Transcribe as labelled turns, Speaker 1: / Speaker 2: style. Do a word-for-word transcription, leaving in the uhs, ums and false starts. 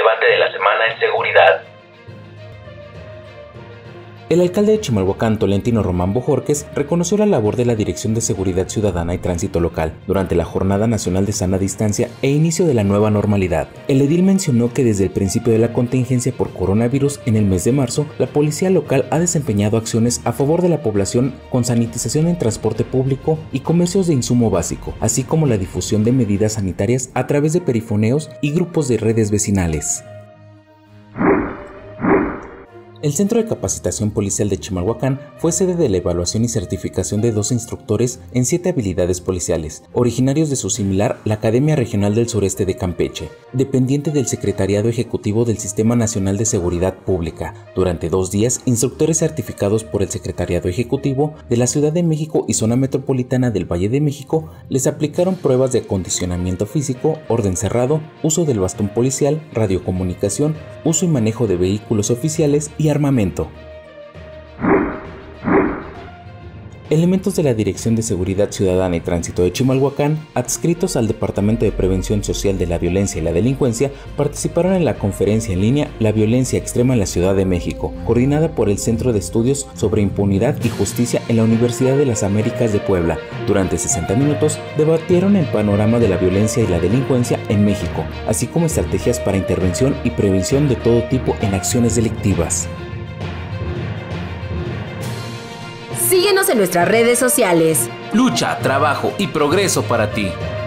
Speaker 1: relevante de la semana en seguridad.
Speaker 2: El alcalde de Chimalhuacán, Tolentino Román Bojorquez, reconoció la labor de la Dirección de Seguridad Ciudadana y Tránsito Local durante la Jornada Nacional de Sana Distancia e inicio de la nueva normalidad. El edil mencionó que desde el principio de la contingencia por coronavirus en el mes de marzo, la policía local ha desempeñado acciones a favor de la población con sanitización en transporte público y comercios de insumo básico, así como la difusión de medidas sanitarias a través de perifoneos y grupos de redes vecinales. El Centro de Capacitación Policial de Chimalhuacán fue sede de la evaluación y certificación de dos instructores en siete habilidades policiales, originarios de su similar, la Academia Regional del Sureste de Campeche, dependiente del Secretariado Ejecutivo del Sistema Nacional de Seguridad Pública. Durante dos días, instructores certificados por el Secretariado Ejecutivo de la Ciudad de México y Zona Metropolitana del Valle de México les aplicaron pruebas de acondicionamiento físico, orden cerrado, uso del bastón policial, radiocomunicación, uso y manejo de vehículos oficiales y armamento. Elementos de la Dirección de Seguridad Ciudadana y Tránsito de Chimalhuacán, adscritos al Departamento de Prevención Social de la Violencia y la Delincuencia, participaron en la conferencia en línea La Violencia Extrema en la Ciudad de México, coordinada por el Centro de Estudios sobre Impunidad y Justicia en la Universidad de las Américas de Puebla. Durante sesenta minutos, debatieron el panorama de la violencia y la delincuencia en México, así como estrategias para intervención y prevención de todo tipo en acciones delictivas.
Speaker 3: Síguenos en nuestras redes sociales.
Speaker 4: Lucha, trabajo y progreso para ti.